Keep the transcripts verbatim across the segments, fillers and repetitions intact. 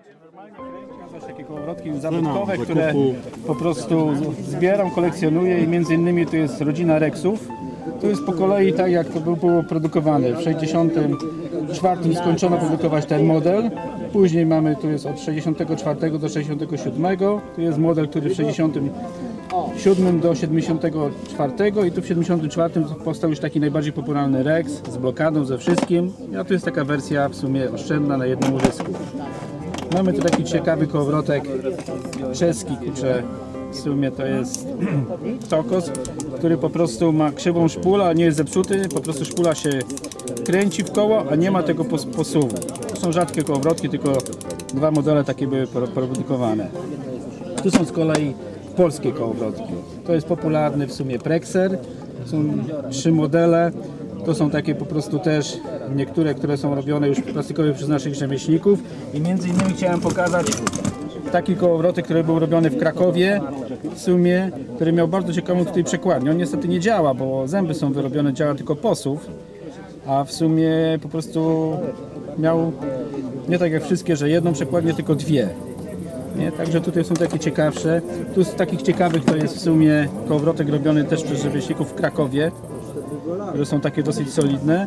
Pokazać takie kołowrotki zabytkowe, które po prostu zbieram, kolekcjonuję i między innymi tu jest rodzina Rexów. To jest po kolei tak, jak to było produkowane. W sześćdziesiątym czwartym skończono produkować ten model. Później mamy, tu jest od sześćdziesiątego czwartego do sześćdziesiątego siódmego. Tu jest model, który w sześćdziesiątym siódmym do siedemdziesiątego czwartego i tu w siedemdziesiątym czwartym powstał już taki najbardziej popularny Rex z blokadą, ze wszystkim. A tu jest taka wersja w sumie oszczędna na jednym użysku. Mamy tu taki ciekawy kołowrotek czeski, kurczę, w sumie to jest Tokos, który po prostu ma krzywą szpulę, a nie jest zepsuty, po prostu szpula się kręci w koło, a nie ma tego pos posuwu. To są rzadkie kołowrotki, tylko dwa modele takie były produkowane. Tu są z kolei polskie kołowrotki. To jest popularny w sumie Prexer, są trzy modele. To są takie po prostu też niektóre, które są robione już plastikowe przez naszych rzemieślników i między innymi chciałem pokazać taki kołowrotek, który był robiony w Krakowie w sumie, który miał bardzo ciekawą tutaj przekładnię. On niestety nie działa, bo zęby są wyrobione, działa tylko posuw, a w sumie po prostu miał nie tak jak wszystkie, że jedną przekładnię, tylko dwie. Nie? Także tutaj są takie ciekawsze. Tu z takich ciekawych to jest w sumie kołowrotek robiony też przez rzemieślników w Krakowie, które są takie dosyć solidne.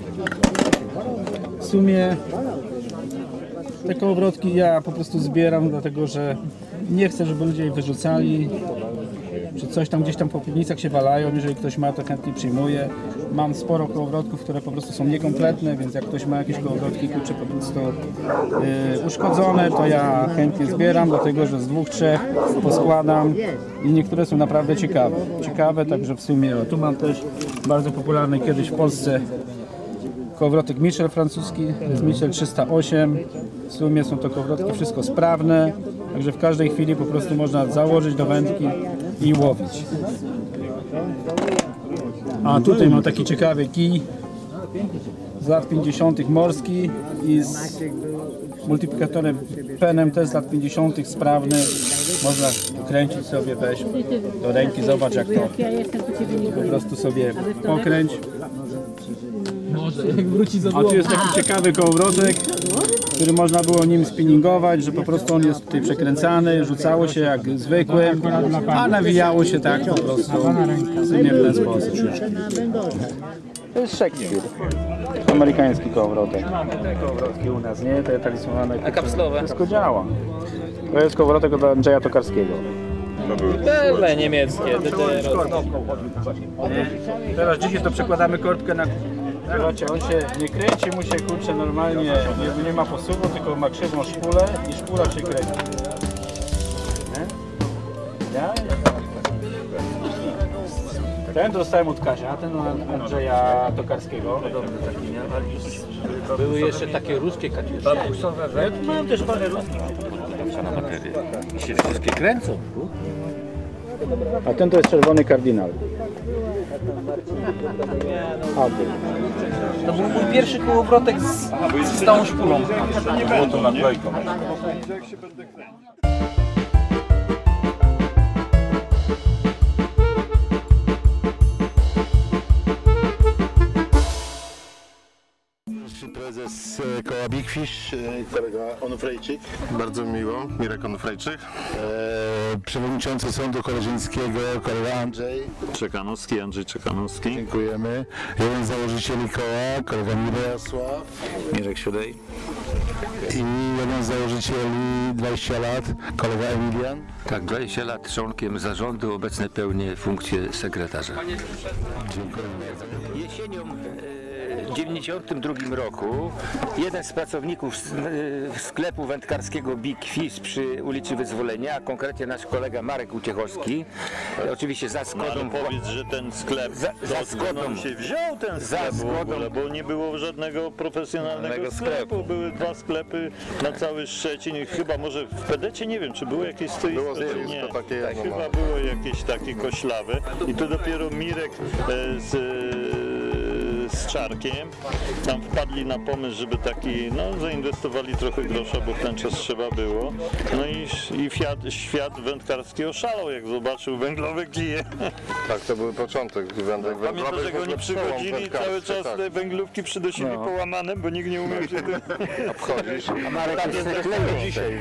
W sumie te kołowrotki ja po prostu zbieram, dlatego że nie chcę, żeby ludzie je wyrzucali, czy coś tam gdzieś tam po piwnicach się walają. Jeżeli ktoś ma, to chętnie przyjmuje. Mam sporo kołowrotków, które po prostu są niekompletne, więc jak ktoś ma jakieś kołowrotki, kurczę, po prostu yy, uszkodzone, to ja chętnie zbieram, dlatego że z dwóch, trzech poskładam i niektóre są naprawdę ciekawe. Ciekawe, także w sumie, o, tu mam też bardzo popularny kiedyś w Polsce kołowrotek Michel francuski, to jest Michel trzysta osiem. W sumie są to kołowrotki wszystko sprawne, także w każdej chwili po prostu można założyć do wędki i łowić. A tutaj mam taki ciekawy kij z lat pięćdziesiątych morski i z multiplikatorem penem też z lat pięćdziesiątych sprawny. Można kręcić sobie, weź do ręki, zobacz jak to po prostu sobie pokręć. A tu jest taki ciekawy kołowrotek, który można było nim spinningować, że po prostu on jest tutaj przekręcany, rzucało się jak zwykły, a nawijało się tak po prostu w sumie w ten sposób. To jest Shakespeare, amerykański kołowrotek. Te kołowrotki u nas nie, te tak zwane. A kapslowe? Wszystko działa. To jest kołowrotek od Andrzeja Tokarskiego. Bele niemieckie, D D R. Teraz dzisiaj to przekładamy korbkę na... Zobaczcie, on się nie kręci, mu się kurczę normalnie, nie, nie ma posuwu, tylko ma krzywą szpulę i szpula się kręci. Nie? Ja? Ten dostałem od Kazia, a ten od Andrzeja Tokarskiego. Były jeszcze takie ruskie katiusze. Ja tu mam też parę ruskich. I się wszystkie kręcą. A ten to jest czerwony kardynał. Aby. To był mój pierwszy kołowrotek z, z tą szpulą. Nie było to naklejką. Prezes koła Big Fish, kolega Onufrejczyk. Bardzo miło, Mirek Onufrejczyk. E, przewodniczący Sądu Koleżeńskiego, kolega Andrzej. Czekanowski, Andrzej Czekanowski. Dziękujemy. Jeden z założycieli koła, kolega Mirosław. Mirek Siudej. I jeden z założycieli dwadzieścia lat, kolega Emilian. Tak, dwadzieścia lat członkiem zarządu, obecnie pełnię funkcję sekretarza. Dziękujemy. Jesienią w dziewięćdziesiątym drugim roku jeden z pracowników sklepu wędkarskiego Big Fish przy ulicy Wyzwolenia, a konkretnie nasz kolega Marek Uciechowski, oczywiście za zgodą... No, ale powiedz, że ten sklep, za, za zgodą się wziął ten za sklep zgodą, w ogóle, bo nie było żadnego profesjonalnego sklepu. sklepu. Były dwa sklepy na cały Szczecin i chyba może w Pedecie, nie wiem, czy było jakieś stoisko, Było czy nie. stoisko takie Tak, jedno, chyba no. było jakieś takie koślawe i to dopiero Mirek e, z, z Czarkiem. Tam wpadli na pomysł, żeby taki, no zainwestowali trochę grosza, bo w ten czas trzeba było. No i, i Fiat, świat wędkarski oszalał, jak zobaczył węglowe kije. Tak, to był początek wędek Pamiętasz, węglowych. jak w oni ogóle przełom przychodzili i cały wędkarski, czas tak. te węglówki przydosili połamane, bo nikt nie umiał się tym... Obchodzisz. A Marek jeszcze klei dzisiaj.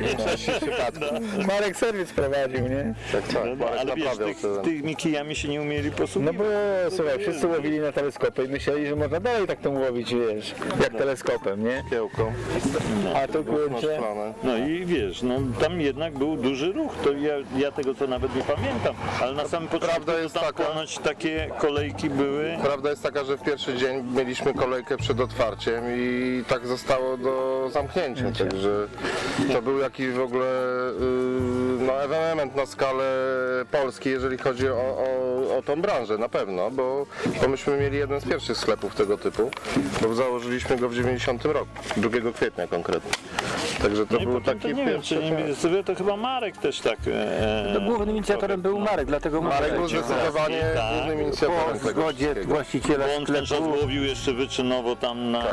Marek serwis prowadził, nie? Tak, tak. No, Marek ale wiesz, naprawiał tych, te- tymi kijami się nie umieli No posługiwać. bo słuchaj, wszyscy łowili na teleskopy i myśleli, że można dalej tak tą łowić, wiesz, jak teleskopem, nie? Kiełką. A tu Masz kurczę, planę. No i wiesz, no tam jednak był duży ruch, to ja, ja tego to nawet nie pamiętam, ale na samym początku Prawda to jest tam taka- ponoć takie kolejki były. Prawda jest taka, że w pierwszy dzień mieliśmy kolejkę przed otwarciem i tak zostało do zamknięcia, także to był jakiś w ogóle yy, no, ewenement na skalę Polski, jeżeli chodzi o, o, o tą branżę, na pewno, bo, bo myśmy mieli jeden z pierwszych sklepów tego typu, bo założyliśmy go w dziewięćdziesiątym roku, drugiego kwietnia konkretnie. Także to No i był potem to taki nie wiem, pierwszy. czy nie sobie to chyba Marek też tak. E, No, głównym inicjatorem był Marek, dlatego Marek był Marek zdecydowanie Tak. głównym inicjatorem po tego zgodzie wszystkiego. właściciela bo on ten czas sklepu łowił jeszcze wyczynowo tam na Tak.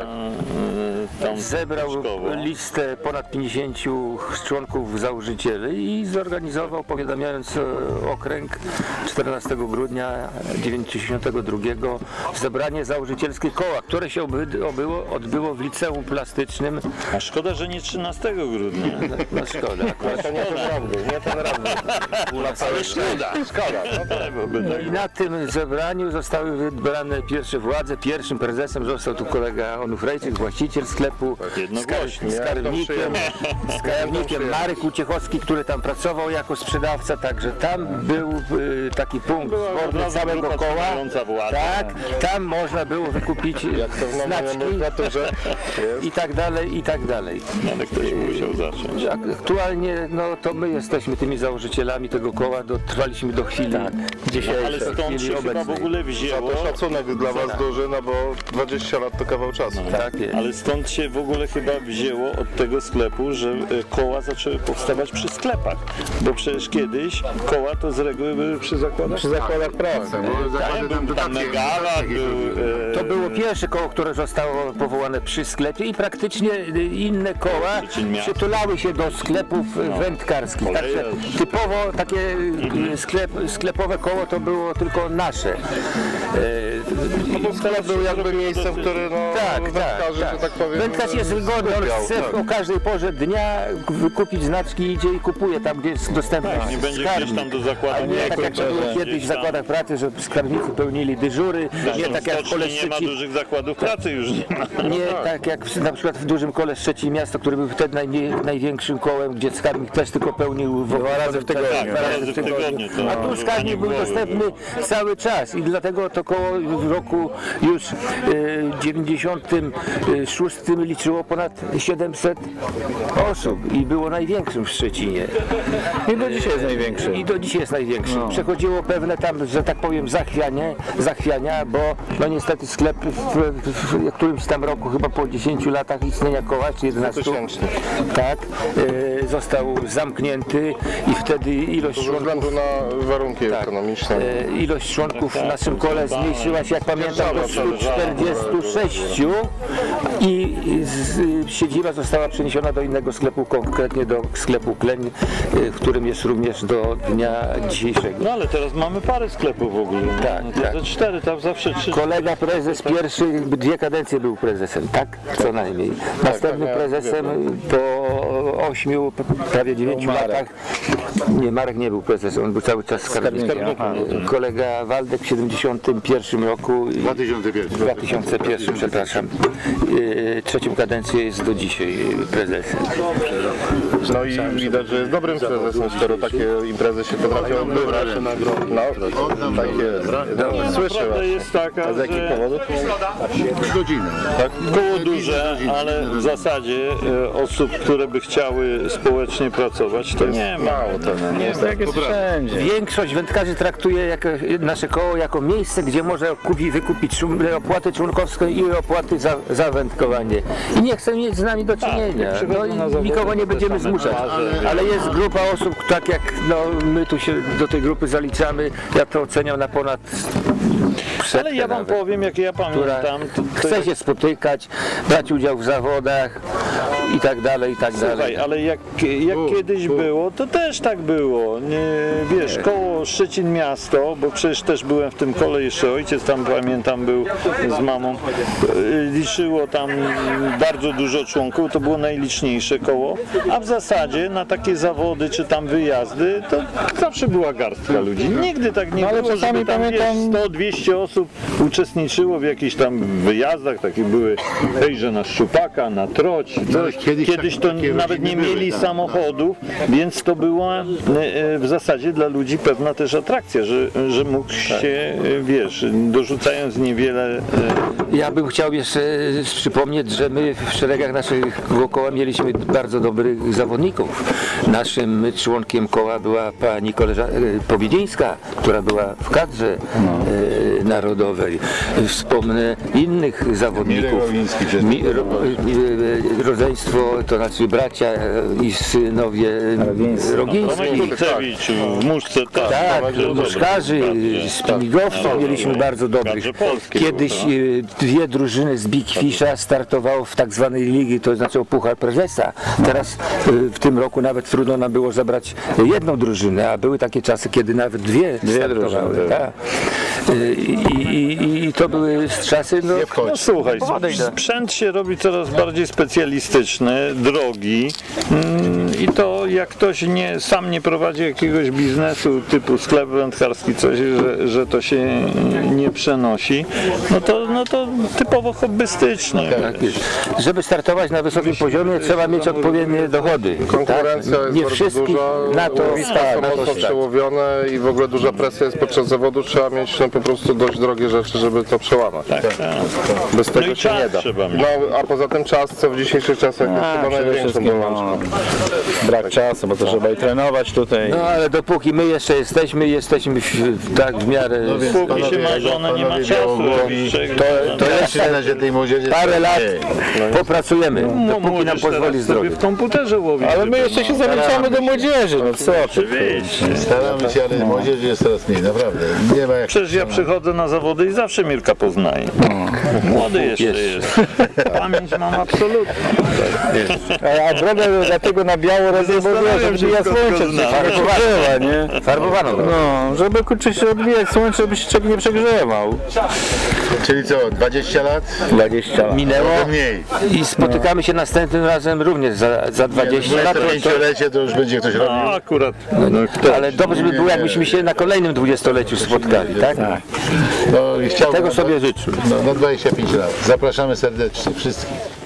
e, tam zebrał Pruszkowo. listę ponad pięćdziesięciu członków założycieli i zorganizował, powiadamiając e, okręg czternastego grudnia dziewięćdziesiątego drugiego zebranie założycielskie koła, które się oby- obyło, odbyło w liceum plastycznym. A szkoda, że nie trzynastego grudnia. No szkoda. Ale to nie ten rok był, nie ten rok był. Na całe szkoda. Szkoda, no tak. Byłoby I na tym zebraniu zostały wybrane pierwsze władze. Pierwszym prezesem został tu kolega Onufrejczyk, właściciel sklepu, jednogłośnie. skar- skarbnikiem, skarbnikiem Marek Uciechowski, który tam pracował jako sprzedawca, także tam był y, taki punkt Była od zborny razu całego grupa koła. trzymająca władzę. Tak, tam można było wykupić Jak to w nowym znaczki nomenklaturze jest. i tak dalej, i tak dalej. Ale ktoś musiał zacząć. Aktualnie no to my jesteśmy tymi założycielami tego koła, dotrwaliśmy do chwili dzisiejszej. Ale stąd się chyba w ogóle Za wzięło. to szacunek dla was duży, no bo dwadzieścia lat to kawał czasu. Tak jest. Ale stąd się w ogóle chyba wzięło od tego sklepu, że e, koła zaczęły powstawać przy sklepach. Bo przecież kiedyś koła to z reguły były przy zakładach. przy zakładach pracy. Tak, był tam Megala, był... E, To było pierwsze koło, które zostało powołane przy sklepie i praktycznie inne koła Szczecin miasto. przytulały się do sklepów wędkarskich. Koleje. Także typowo takie e, sklep, sklepowe koło to było tylko nasze. E, No bo sklep był jakby miejscem, który no Tak, wędkarzy, tak, że tak. tak powiem... Wędkarz jest wygodny, on skupiał, chce tak. o każdej porze dnia wykupić znaczki, idzie i kupuje tam, gdzie jest dostępny Tak, nie będzie skarbnik. gdzieś tam do zakładu. A nie tak jak to było kiedyś w zakładach pracy, że skarbnicy pełnili dyżury, nie tak jak w Kole nie ma Szczecin. dużych zakładów pracy już nie ma. Nie tak jak w, na przykład w dużym kole Szczecin Miasto, który był wtedy najmniej, największym kołem, gdzie skarbnik też tylko pełnił w, dwa razy w tygodniu. Tak, dwa razy w tygodniu, to A tu używanie skarbnik był głowy dostępny cały czas i dlatego to koło w roku już e, dziewięćdziesiątym szóstym liczyło ponad siedemset osób i było największym w Szczecinie. I do dzisiaj jest największy. I do dzisiaj jest największy. Przechodziło pewne tam, że tak powiem, zachwianie, zachwiania, bo no niestety sklep w, w, w którymś tam roku, chyba po dziesięciu latach istnienia koła, czy jedenastu, dwutysięcznym. tak, e, został zamknięty i wtedy ilość Ze członków, względu na warunki ekonomiczne. e, ilość członków w naszym kole zmniejszyła się, jak pamiętam, do stu czterdziestu sześciu i z, siedziba została przeniesiona do innego sklepu, konkretnie do sklepu Kleń, e, w którym jest również do dnia dzisiejszego. No ale teraz mamy parę sklepów w ogóle. Tak, no, to tak. Ze cztery, tam zawsze trzy. Kolega prezes pierwszy, dwie kadencje był prezesem, tak? Co najmniej. Następnym tak, ja prezesem po ośmiu, prawie dziewięciu latach, nie, Marek nie był prezesem, on był cały czas skarbnikiem. Skarbnikiem. Kolega Waldek w siedemdziesiątym pierwszym roku, dwa tysiące pierwszy. dwa tysiące pierwszy, przepraszam, yy, trzecią kadencję jest do dzisiaj prezesem. No i widać, że jest dobrym prezesem, skoro takie imprezy się potrafią odbywać. No, tak jest. No, słyszę Prawda was. jest taka, że Godzinę. tak, koło duże, ale w zasadzie e, osób, które by chciały społecznie pracować, to nie ma. Mało to, no, nie. Tak jest wszędzie. Większość wędkarzy traktuje jako, nasze koło jako miejsce, gdzie może kupi, wykupić szum- opłaty członkowskie i opłaty za, za wędkowanie. I nie chce mieć z nami do czynienia. No i nikogo nie będziemy zmuszać. Ale jest grupa osób, tak jak no, my tu się do tej grupy zaliczamy, ja to oceniam na ponad setkę Ale ja wam nawet, powiem, jak ja która pamiętam, to, to chce się spotykać, brać udział w zawodach i tak dalej, i tak Słuchaj, dalej. ale jak, jak kiedyś było, to też tak było. Nie, wiesz, koło Szczecin miasto, bo przecież też byłem w tym kole, jeszcze ojciec tam pamiętam był z mamą, liczyło tam bardzo dużo członków, to było najliczniejsze koło, a w zasadzie na takie zawody czy tam wyjazdy to zawsze była garstka ludzi. Nigdy tak nie No, ale było, czasami żeby tam pamiętam- sto dwieście osób uczestniczyło w jakichś tam wyjazdach, takie były hejże na szczupaka, na troć, coś. kiedyś Kiedyś tak- to takie nawet nie rodziny były, mieli tak, samochodów, więc to była e, e, w zasadzie dla ludzi pewna też atrakcja, że, że mógł się, e, wiesz, dorzucając niewiele. e, Ja bym chciał jeszcze przypomnieć, że my w szeregach naszego koła mieliśmy bardzo dobrych zawodników. Naszym członkiem koła była pani koleżanka Powiedzińska, która była w kadrze e, narodowej. Wspomnę innych zawodników. Mirek Rogiński przecież Mi, ro, e, rodzeństwo, to znaczy bracia i synowie Rogińscy. Tomek Kurcewicz w muszce, tak. Tak, bardzo dobry. muszkarzy, Bardzo. spinigowców Tak. mieliśmy bardzo dobrych. Kadrze polskie Kiedyś były, e, dwie drużyny z Big Fisha startowało w tak zwanej ligi, to znaczy o Puchar Prezesa. Teraz e, w tym roku nawet trudno nam było zabrać jedną drużynę, a były takie czasy, kiedy nawet dwie, dwie startowały. drużyny, Tak. E, I, i, I to były czasy, no, No słuchaj, sprzęt się robi coraz bardziej specjalistyczny, drogi mm, i to jak ktoś nie, sam nie prowadzi jakiegoś biznesu typu sklep wędkarski, coś, że, że to się nie przenosi, no to, no to typowo hobbystyczne. tak jest. Żeby startować na wysokim poziomie, trzeba mieć odpowiednie dochody. Konkurencja tak? jest Nie bardzo wszystkich duża, na to łowiska stać. są Na to mocno stać. przełowione i w ogóle duża presja jest podczas zawodu, trzeba mieć no, po prostu dość drogie rzeczy, żeby to przełamać. Bez tego No i się czas nie da. trzeba mieć. No, a poza tym czas, co w dzisiejszych czasach jest chyba przede największą wszystkim, bolączką. Brak czasu, bo to trzeba i trenować tutaj. No ale dopóki my jeszcze jesteśmy, jesteśmy w, tak w miarę... Póki się ma żonę, nie ma czasu robić czegoś. To, to jeszcze Przyznać, że tej młodzieży parę lat popracujemy, No, dopóki nam młodzież pozwoli teraz sobie zdrowie. w komputerze łowi. Ale my jeszcze się zaliczamy do młodzieży, no co ty? Oczywiście. staramy się, ale młodzieży jest coraz mniej, naprawdę. Nie ma jak... Przecież ja przychodzę na zawody i zawsze Mirka poznaję. Młody jeszcze jest. Pamięć mam absolutnie. A drogę dlatego na biało robię, bo wiesz, żeby się, ja skąd słońce go znam. się przegrzewa, nie? Farbowano. No, żeby kurczę się odbijać słońce, żeby się czego nie przegrzewał. Czyli co, dwadzieścia lat? dwadzieścia lat. Minęło To mniej. i spotykamy się następnym razem również za, za dwadzieścia lat. To, dwudziestopięciolecie to już będzie ktoś robił. No akurat. to, ale dobrze by było, jakbyśmy się na kolejnym dwudziestoleciu spotkali, tak? No i chciałbym... Tego sobie życzę. No, na dwadzieścia pięć lat. Zapraszamy serdecznie wszystkich.